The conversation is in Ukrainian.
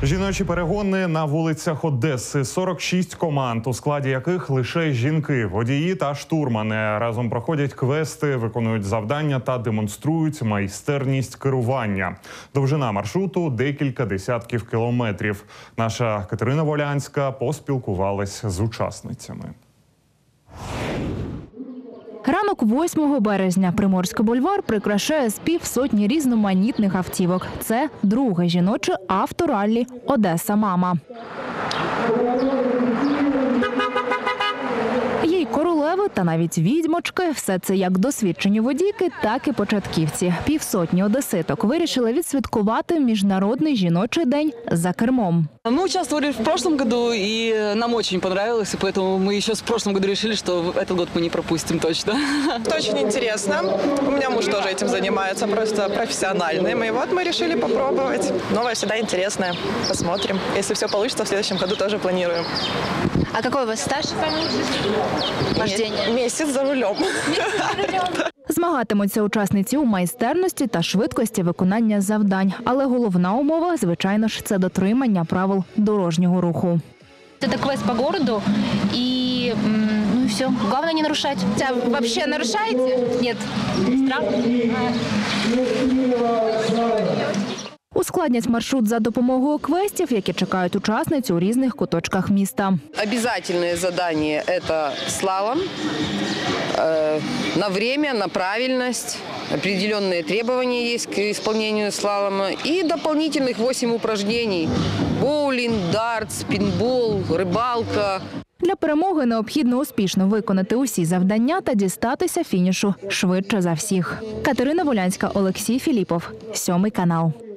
Жіночі перегони на вулицях Одеси. 46 команд, у складі яких лише жінки. Водії та штурмани разом проходять квести, виконують завдання та демонструють майстерність керування. Довжина маршруту – декілька десятків кілометрів. Наша Катерина Волянська поспілкувалась з учасницями. Ранок 8 березня. Приморський бульвар прикрашає з півсотні різноманітних автівок. Це друге жіноче автораллі «Одеса Мама». Є й королеви та навіть відьмочки. Все це як досвідчені водійки, так і початківці. Півсотні одеситок вирішили відсвяткувати Міжнародний жіночий день за кермом. Мы участвовали в прошлом году, и нам очень понравилось, и поэтому мы еще в прошлом году решили, что этот год мы не пропустим точно. Это очень интересно. У меня муж тоже этим занимается, просто профессиональным. И вот мы решили попробовать. Новое всегда интересное. Посмотрим. Если все получится, в следующем году тоже планируем. А какой у вас стаж вождения? Месяц за рулем. Змагатимуться учасниці у майстерності та швидкості виконання завдань. Але головна умова, звичайно ж, це дотримання правил дорожнього руху. Это квест по городу, и все. Главное не нарушать. Вообще нарушаете? Нет. Страх? Ускладнять маршрут за допомогою квестів, які чекають учасниць у різних куточках міста. Обязательное задание – это слалом. На время, на правильность. Определенные требования есть к исполнению слалома. И дополнительных 8 упражнений. Боулинг, дартс, пинбол, рыбалка. Для перемоги необхідно успішно виконати усі завдання та дістатися фінішу швидше за всіх. Катерина Волянська, Олексій Філіпов, 7 канал.